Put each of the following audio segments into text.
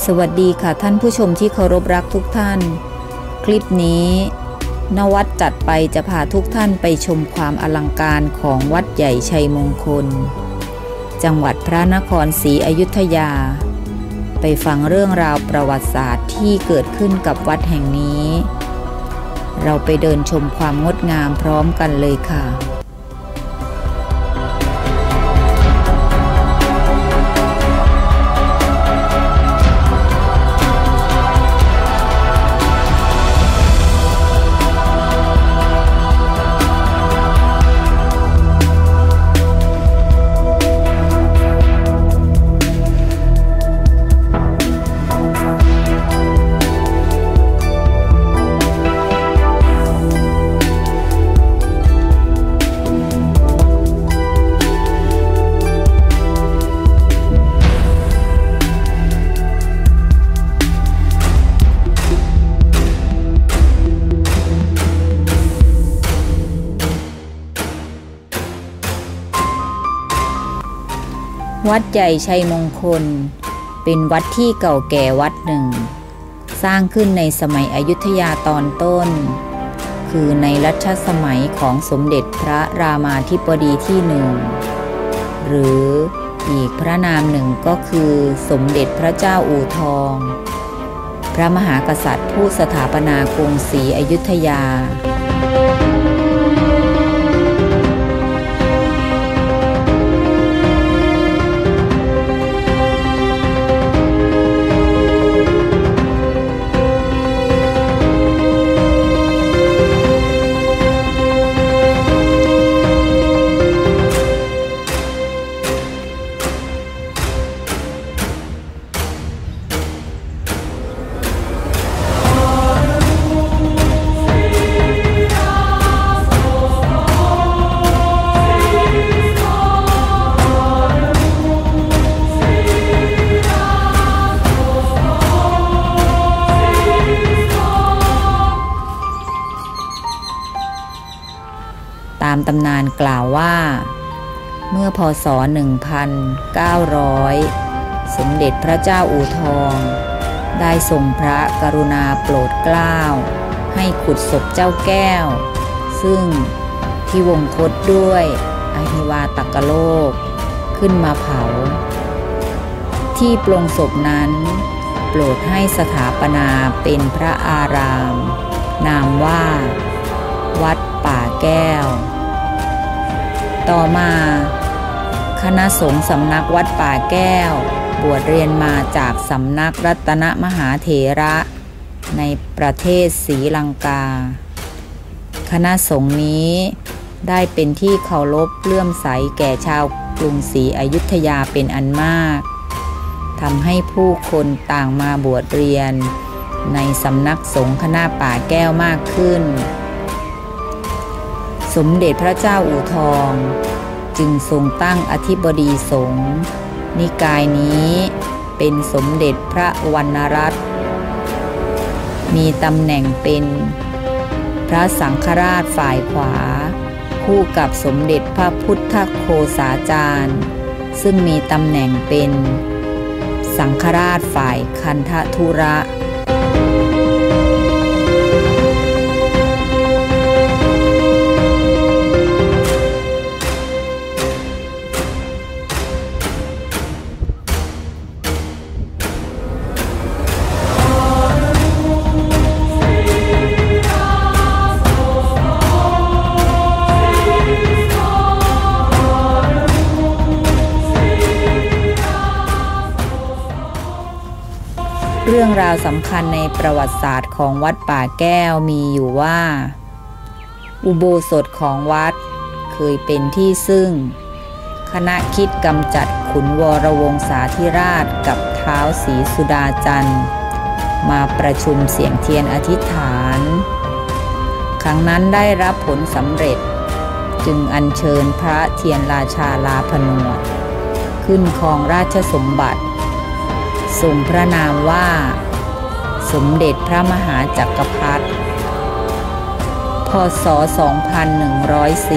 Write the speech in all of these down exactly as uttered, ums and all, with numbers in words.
สวัสดีค่ะท่านผู้ชมที่เคารพรักทุกท่านคลิปนี้นวัดจัดไปจะพาทุกท่านไปชมความอลังการของวัดใหญ่ชัยมงคลจังหวัดพระนครศรีอยุธยาไปฟังเรื่องราวประวัติศาสตร์ที่เกิดขึ้นกับวัดแห่งนี้เราไปเดินชมความงดงามพร้อมกันเลยค่ะวัดใหญ่ชัยมงคลเป็นวัดที่เก่าแก่วัดหนึ่งสร้างขึ้นในสมัยอยุธยาตอนต้นคือในรัชสมัยของสมเด็จพระรามาธิบดีที่หนึ่งหรืออีกพระนามหนึ่งก็คือสมเด็จพระเจ้าอู่ทองพระมหากษัตริย์ผู้สถาปนากรุงศรีอยุธยาตามตำนานกล่าวว่าเมื่อพ.ศ. หนึ่งพันเก้าร้อยสมเด็จพระเจ้าอู่ทองได้ทรงพระกรุณาโปรดเกล้าให้ขุดศพเจ้าแก้วซึ่งที่วงคตด้วยอหิวาตกโลกขึ้นมาเผาที่ปลงศพนั้นโปรดให้สถาปนาเป็นพระอารามนามว่าวัดป่าแก้วต่อมาคณะสงฆ์สำนักวัดป่าแก้วบวชเรียนมาจากสำนักรัตนมหาเถระในประเทศศรีลังกาคณะสงฆ์นี้ได้เป็นที่เคารพเลื่อมใสแก่ชาวกรุงศรีอยุธยาเป็นอันมากทำให้ผู้คนต่างมาบวชเรียนในสำนักสงฆ์คณะป่าแก้วมากขึ้นสมเด็จพระเจ้าอู่ทองจึงทรงตั้งอธิบดีสงฆ์นิกายนี้เป็นสมเด็จพระวรรณรัตน์มีตำแหน่งเป็นพระสังฆราชฝ่ายขวาคู่กับสมเด็จพระพุทธโฆษาจารย์ซึ่งมีตำแหน่งเป็นสังฆราชฝ่ายคันธทุระเรื่องราวสำคัญในประวัติศาสตร์ของวัดป่าแก้วมีอยู่ว่าอุโบสถของวัดเคยเป็นที่ซึ่งคณะคิดกำจัดขุนวรวงศาธิราชกับท้าวศรีสุดาจันทร์มาประชุมเสียงเทียนอธิษฐานครั้งนั้นได้รับผลสำเร็จจึงอัญเชิญพระเทียนราชาลาผนวดขึ้นครองราชสมบัติทรงพระนามว่าสมเด็จพระมหาจักรพรรดิพ.ศ. สองพันหนึ่งร้อยสี่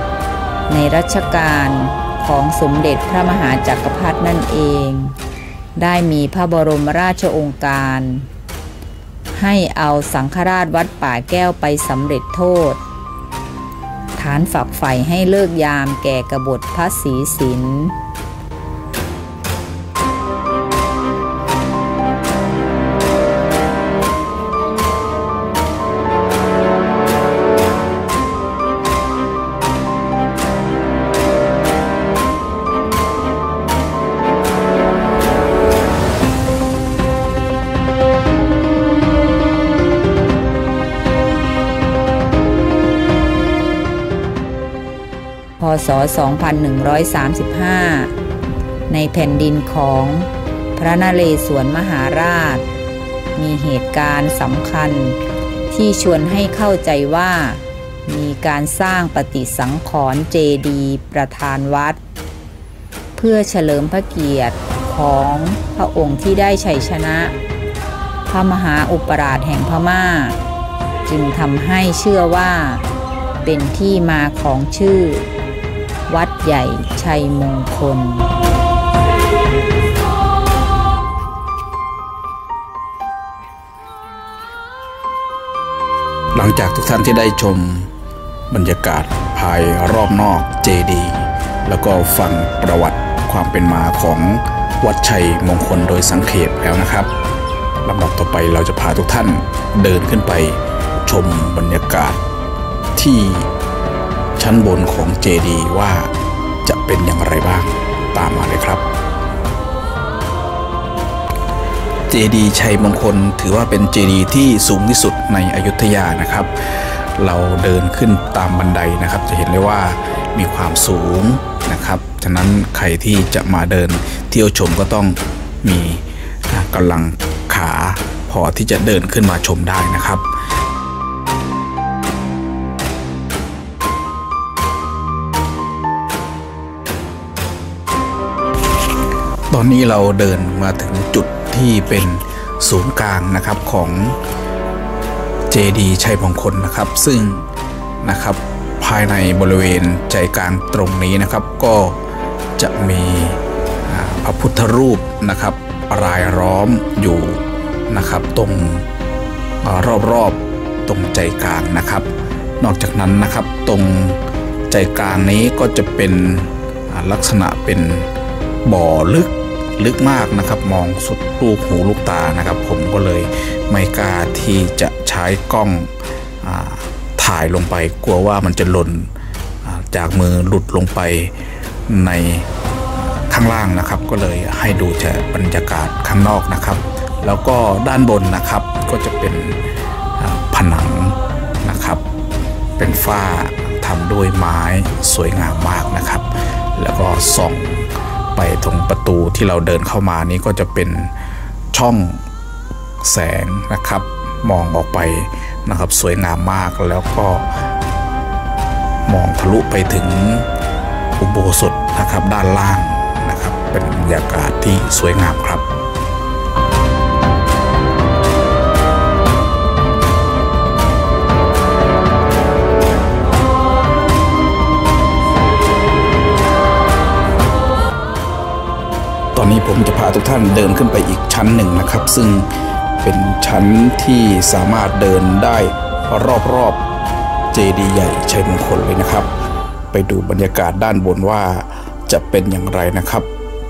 ในรัชกาลของสมเด็จพระมหาจักรพรรดินั่นเองได้มีพระบรมราชโองการให้เอาสังฆราชวัดป่าแก้วไปสำเร็จโทษฐานฝักใฝ่ให้เลิกยามแก่กบฏพระศรีสินพ.ศ. สองพันหนึ่งร้อยสามสิบห้า ในแผ่นดินของพระนเรศวรมหาราชมีเหตุการณ์สำคัญที่ชวนให้เข้าใจว่ามีการสร้างปฏิสังขรณ์เจดีย์ประธานวัดเพื่อเฉลิมพระเกียรติของพระองค์ที่ได้ชัยชนะพระมหาอุปราชแห่งพม่าจึงทำให้เชื่อว่าเป็นที่มาของชื่อวัดใหญ่ชัยมงคลหลังจากทุกท่านที่ได้ชมบรรยากาศภายรอบนอกเจดีย์แล้วก็ฟังประวัติความเป็นมาของวัดชัยมงคลโดยสังเขปแล้วนะครับลำดับต่อไปเราจะพาทุกท่านเดินขึ้นไปชมบรรยากาศที่ชั้นบนของเจดีย์ว่าจะเป็นอย่างไรบ้างตามมาเลยครับเจดีย์ชัยมงคลถือว่าเป็นเจดีย์ที่สูงที่สุดในอยุธยานะครับเราเดินขึ้นตามบันไดนะครับจะเห็นเลยว่ามีความสูงนะครับฉะนั้นใครที่จะมาเดินเที่ยวชมก็ต้องมีกำลังขาพอที่จะเดินขึ้นมาชมได้นะครับตอนนี้เราเดินมาถึงจุดที่เป็นศูนย์กลางนะครับของเจดีย์ชัยมงคลนะครับซึ่งนะครับภายในบริเวณใจกลางตรงนี้นะครับก็จะมีพระพุทธรูปนะครับรายล้อมอยู่นะครับตรงรอบๆตรงใจกลางนะครับนอกจากนั้นนะครับตรงใจกลางนี้ก็จะเป็นลักษณะเป็นบ่อลึกลึกมากนะครับมองสุดลูกหูลูกตานะครับผมก็เลยไม่กล้าที่จะใช้กล้องถ่ายลงไปกลัวว่ามันจะหล่นจากมือหลุดลงไปในข้างล่างนะครับก็เลยให้ดูแต่บรรยากาศข้างนอกนะครับแล้วก็ด้านบนนะครับก็จะเป็นผนังนะครับเป็นฝ้าทำด้วยไม้สวยงามมากนะครับแล้วก็ส่องไปตรงประตูที่เราเดินเข้ามานี้ก็จะเป็นช่องแสงนะครับมองออกไปนะครับสวยงามมากแล้วก็มองทะลุไปถึงอุโบสถนะครับด้านล่างนะครับเป็นบรรยากาศที่สวยงามครับตอนนี้ผมจะพาทุกท่านเดินขึ้นไปอีกชั้นหนึ่งนะครับซึ่งเป็นชั้นที่สามารถเดินได้รอบๆเจดีย์ใหญ่ชัยมงคลเลยนะครับไปดูบรรยากาศด้านบนว่าจะเป็นอย่างไรนะครับ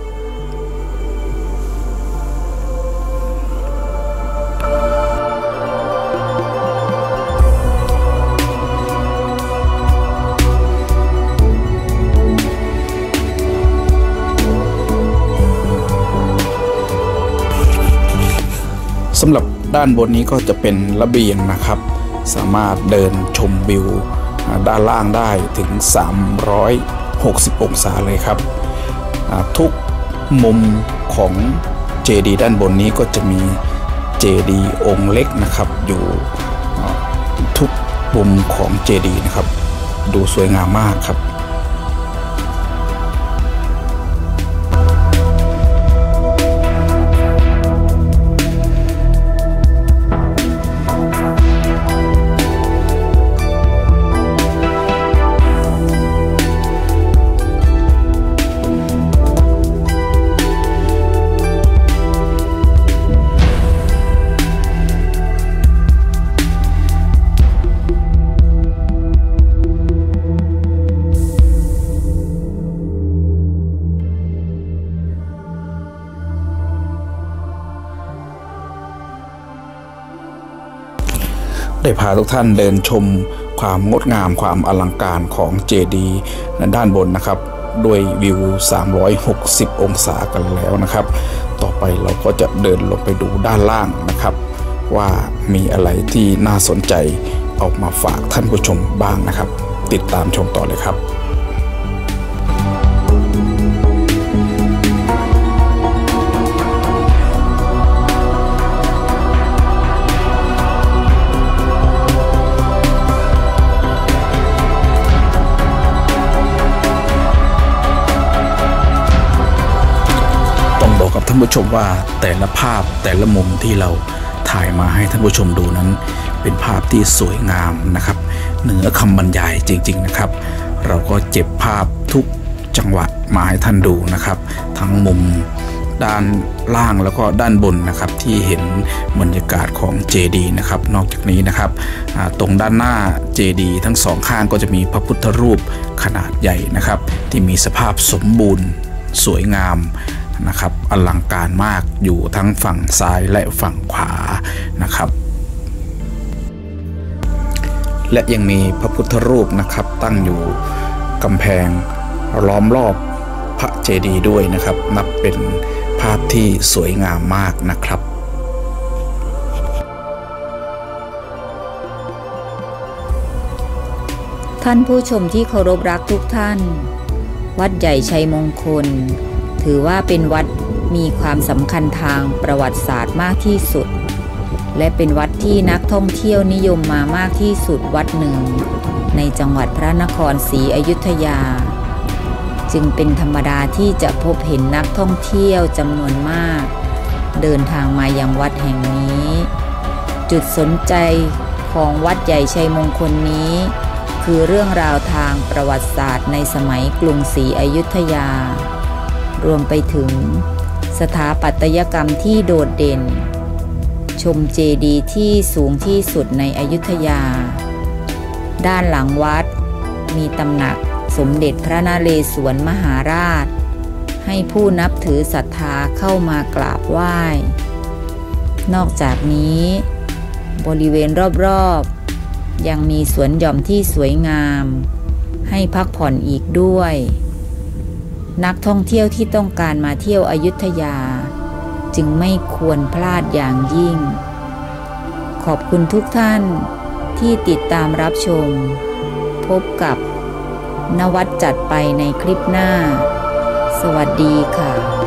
สำหรับด้านบนนี้ก็จะเป็นระเบียงนะครับสามารถเดินชมวิวด้านล่างได้ถึงสามร้อยหกสิบองศาเลยครับทุกมุมของเจดีย์ด้านบนนี้ก็จะมีเจดีย์องค์เล็กนะครับอยู่ทุกมุมของเจดีย์นะครับดูสวยงามมากครับ ตได้พาทุกท่านเดินชมความงดงามความอลังการของเจดีย์ด้านบนนะครับด้วยวิวสามร้อยหกสิบองศากันแล้วนะครับต่อไปเราก็จะเดินลงไปดูด้านล่างนะครับว่ามีอะไรที่น่าสนใจออกมาฝากท่านผู้ชมบ้างนะครับติดตามชมต่อเลยครับกับท่านผู้ชมว่าแต่ละภาพแต่ละมุมที่เราถ่ายมาให้ท่านผู้ชมดูนั้นเป็นภาพที่สวยงามนะครับเหนือคำบรรยายจริงๆนะครับเราก็เก็บภาพทุกจังหวะมาให้ท่านดูนะครับทั้งมุมด้านล่างแล้วก็ด้านบนนะครับที่เห็นบรรยากาศของเจดีย์นะครับนอกจากนี้นะครับตรงด้านหน้าเจดีย์ทั้งสองข้างก็จะมีพระพุทธรูปขนาดใหญ่นะครับที่มีสภาพสมบูรณ์สวยงามนะครับอลังการมากอยู่ทั้งฝั่งซ้ายและฝั่งขวานะครับและยังมีพระพุทธรูปนะครับตั้งอยู่กำแพงล้อมรอบพระเจดีย์ด้วยนะครับนับเป็นภาพที่สวยงามมากนะครับท่านผู้ชมที่เคารพรักทุกท่านวัดใหญ่ชัยมงคลถือว่าเป็นวัดมีความสำคัญทางประวัติศาสตร์มากที่สุดและเป็นวัดที่นักท่องเที่ยวนิยมมามากที่สุดวัดหนึ่งในจังหวัดพระนครศรีอยุธยาจึงเป็นธรรมดาที่จะพบเห็นนักท่องเที่ยวจำนวนมากเดินทางมายังวัดแห่งนี้จุดสนใจของวัดใหญ่ชัยมงคลนี้คือเรื่องราวทางประวัติศาสตร์ในสมัยกรุงศรีอยุธยารวมไปถึงสถาปัตยกรรมที่โดดเด่นชมเจดีย์ที่สูงที่สุดในอยุธยาด้านหลังวัดมีตำหนักสมเด็จพระนเรศวรมหาราชให้ผู้นับถือศรัทธาเข้ามากราบไหว้นอกจากนี้บริเวณรอบๆยังมีสวนหย่อมที่สวยงามให้พักผ่อนอีกด้วยนักท่องเที่ยวที่ต้องการมาเที่ยวอยุธยาจึงไม่ควรพลาดอย่างยิ่งขอบคุณทุกท่านที่ติดตามรับชมพบกับนวัดจัดไปในคลิปหน้าสวัสดีค่ะ